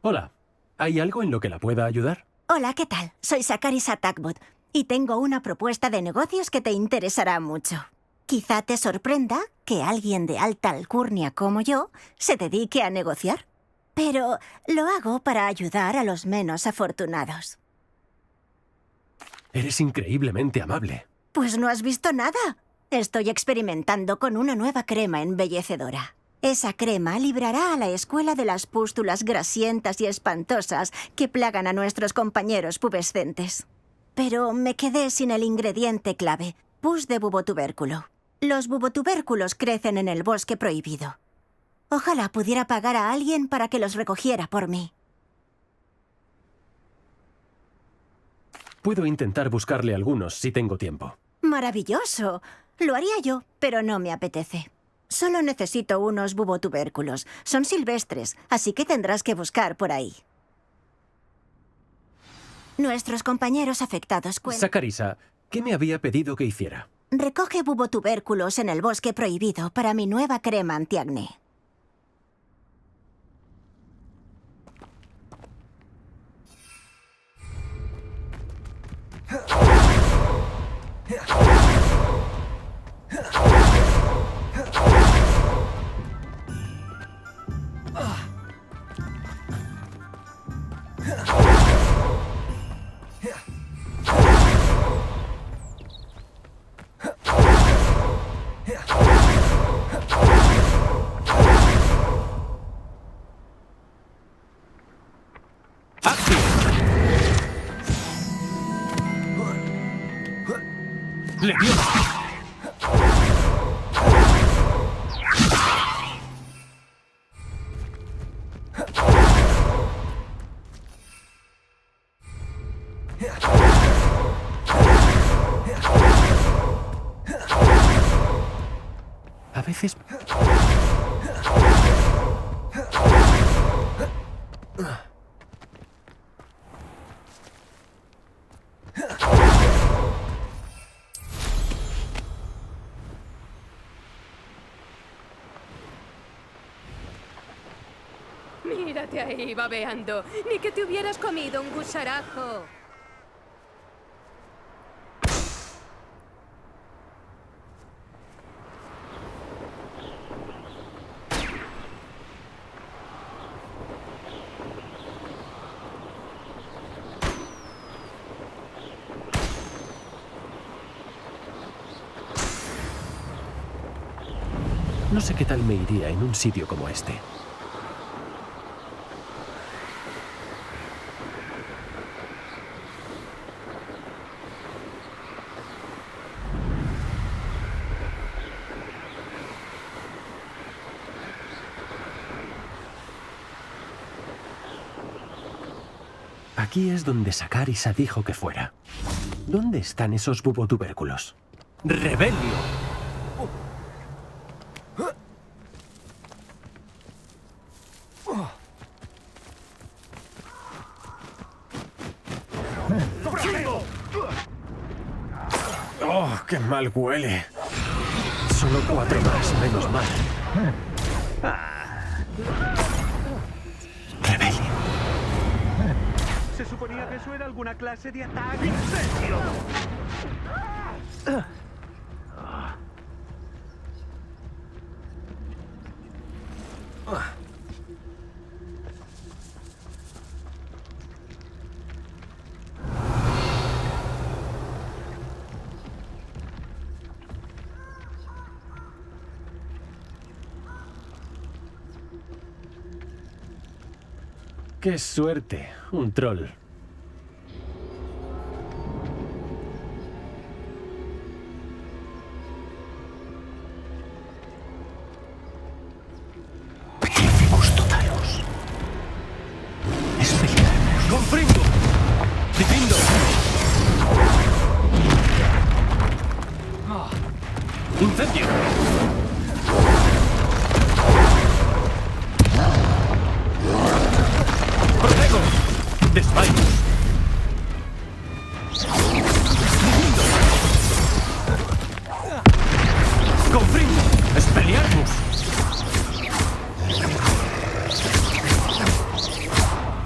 Hola. ¿Hay algo en lo que la pueda ayudar? Hola, ¿qué tal? Soy Sakarisa Takbut y tengo una propuesta de negocios que te interesará mucho. Quizá te sorprenda que alguien de alta alcurnia como yo se dedique a negociar. Pero lo hago para ayudar a los menos afortunados. Eres increíblemente amable. Pues no has visto nada. Estoy experimentando con una nueva crema embellecedora. Esa crema librará a la escuela de las pústulas grasientas y espantosas que plagan a nuestros compañeros pubescentes. Pero me quedé sin el ingrediente clave, pus de bubotubérculo. Los bubotubérculos crecen en el bosque prohibido. Ojalá pudiera pagar a alguien para que los recogiera por mí. Puedo intentar buscarle algunos si tengo tiempo. ¡Maravilloso! Lo haría yo, pero no me apetece. Solo necesito unos bubotubérculos. Son silvestres, así que tendrás que buscar por ahí. Nuestros compañeros afectados cuentan... Sakarisa, ¿qué me había pedido que hiciera? Recoge bubotubérculos en el bosque prohibido para mi nueva crema antiacné. ¡Le dio! A veces... Mírate ahí, babeando. Ni que te hubieras comido un gusarajo. No sé qué tal me iría en un sitio como este. Aquí es donde Sakarisa dijo que fuera. ¿Dónde están esos bubotubérculos? ¡Rebelio! ¡Oh, qué mal huele! Solo 4 más, menos mal. Rebelio. Se suponía que eso era alguna clase de ataque. ¡Incendio! ¡Qué suerte! Un troll. Petrificus totalus. Expelliarmus. ¡Confringo! ¡Divindo! ¡Incendio! ¡Protego! ¡Desmayo! ¡Divindo! ¡Confringo! ¡Expelliarmus!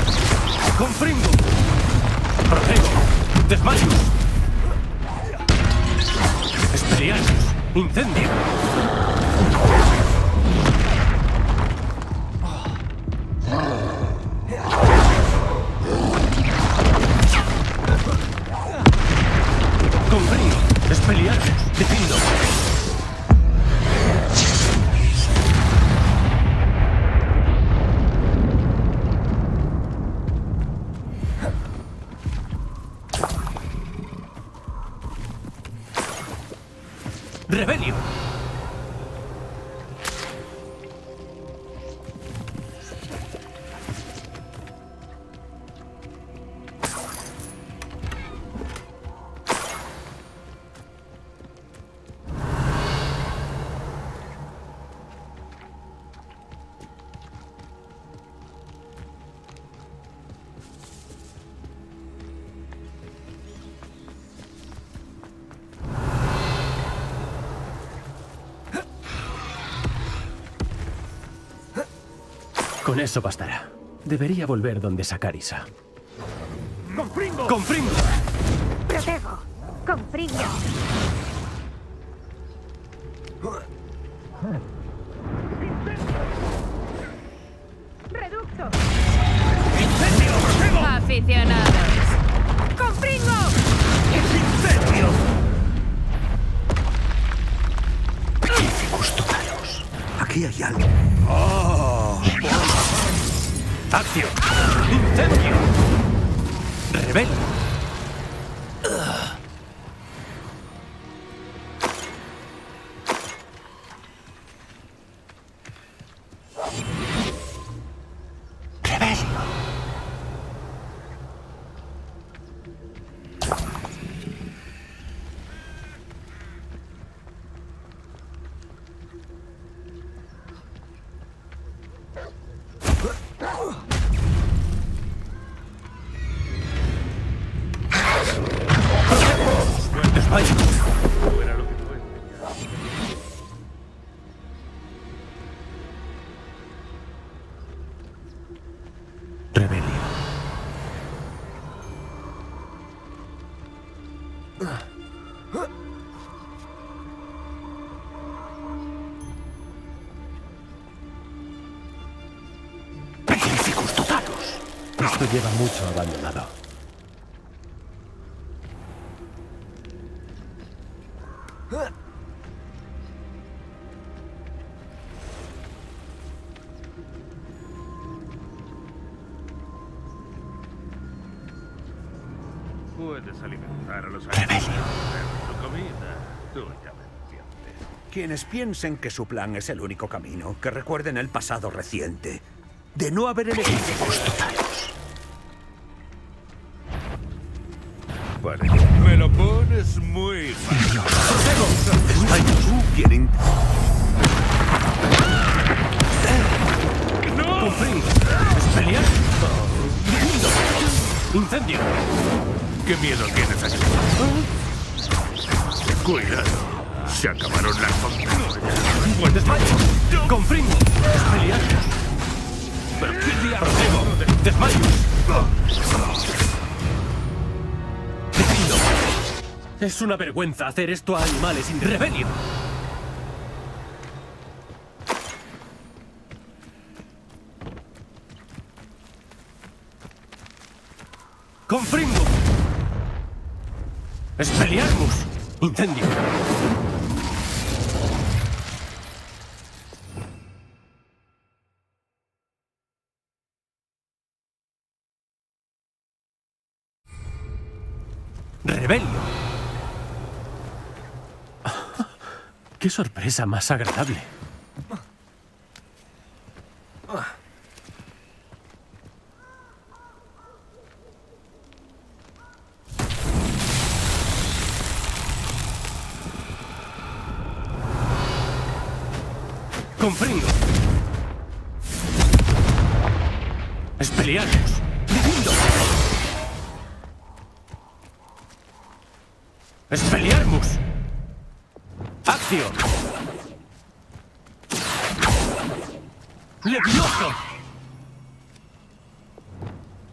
Confringo. Protego. Desmayo. Expelliarmus. Incendio. Confringo. Expelliarmus. Defindo. Rebelio. Con eso bastará. Debería volver donde Sakarisa. ¡Confringo! ¡Confringo! Protego. Confringo. Reducto. ¡Incendio! ¡Protego! Aficionados. Confringo. ¡Incendio! Petrificus totalus. Aquí hay algo. ¡Acción! ¡Incendio! ¡Rebel! ¡Rebelio! Desmayo. Fuera lo que fue. Rebelio. Petrificus totalus. Esto lleva mucho abandonado. Puedes alimentar a los Rebelio. animales. Su comida. Tú ya me entiendes. Quienes piensen que su plan es el único camino, que recuerden el pasado reciente. De no haber elegido... Petrificus totalus. Me lo pones muy fácil. Quieren... ¡No! Confringo. Expelliar. Defindo. Incendio. ¿Qué miedo tienes aquí? Cuidado. Se acabaron las fontanas. Pues desmayo. Confringo. Expelliar. ¿Pero qué diablos? Protego. Desmayo. Defindo. Es una vergüenza hacer esto a animales sin rebelio. Confringo. Expelliarmus. Incendio. Rebelio. ¡Qué sorpresa más agradable! Confringo. Expelliarmus. Defindo. Expelliarmus. Acción. Levioso.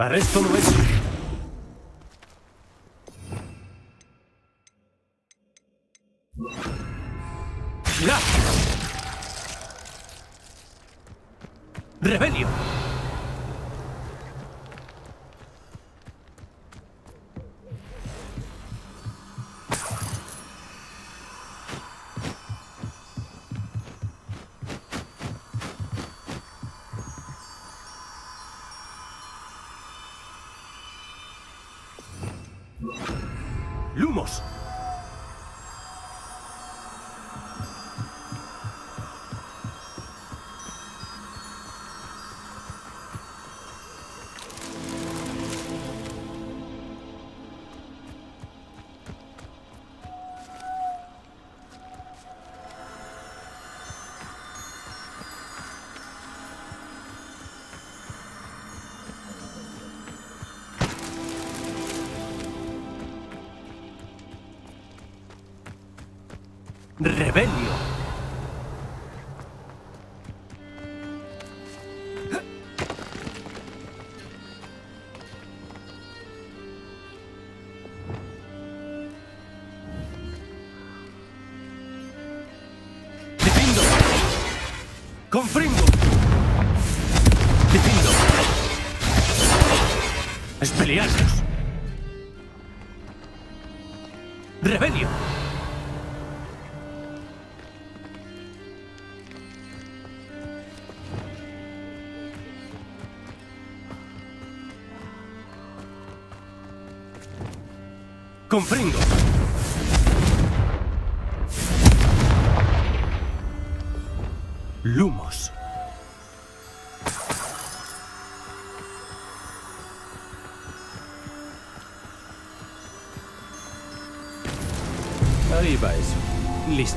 Arresto nuestro. ¡Ya! ¡Rebelio! ¡Lumos! ¡Rebelio! ¡Defiendo! ¡Confringo! ¡Defiendo! ¡Expeliarnos! ¡Rebelio! ¡Confringo! ¡Lumos! Ahí va eso. Listo.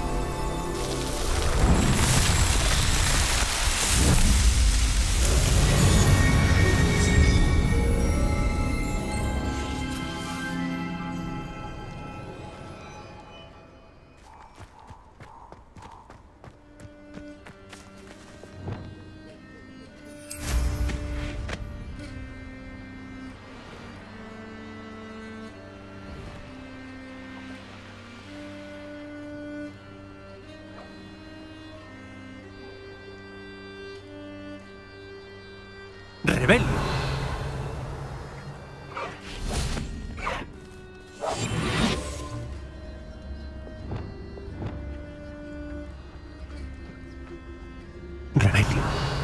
¡Rebelio! ¡Rebelio!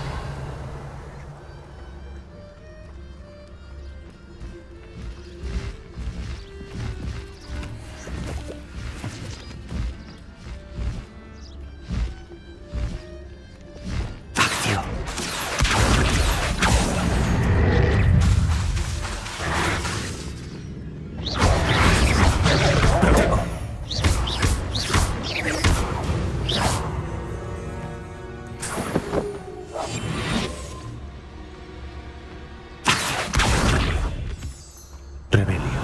Rebelio.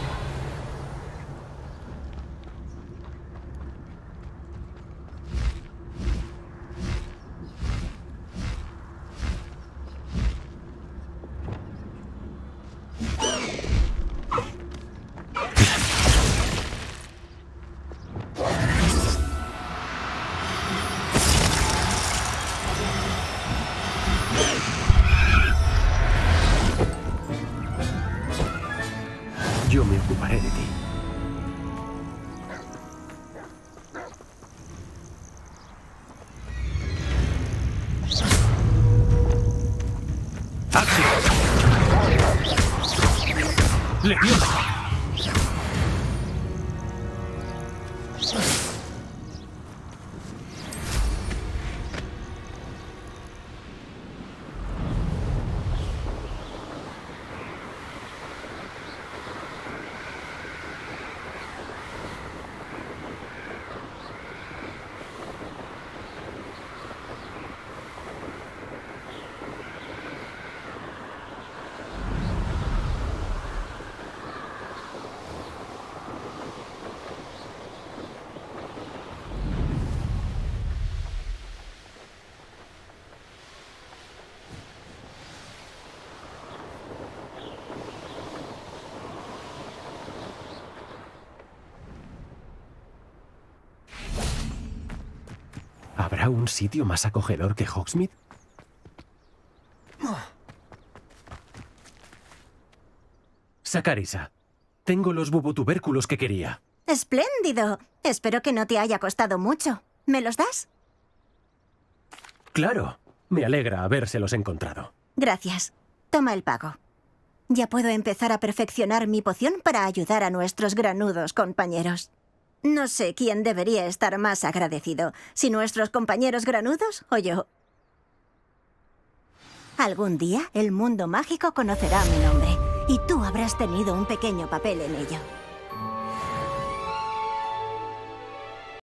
Yo me ocuparé de ti. ¡Acción! ¡Leviosa! ¿Habrá un sitio más acogedor que Hogsmeade? Sakarisa, tengo los bubotubérculos que quería. ¡Espléndido! Espero que no te haya costado mucho. ¿Me los das? Claro, me alegra habérselos encontrado. Gracias. Toma el pago. Ya puedo empezar a perfeccionar mi poción para ayudar a nuestros granudos compañeros. No sé quién debería estar más agradecido, si nuestros compañeros granudos o yo. Algún día el mundo mágico conocerá mi nombre, y tú habrás tenido un pequeño papel en ello.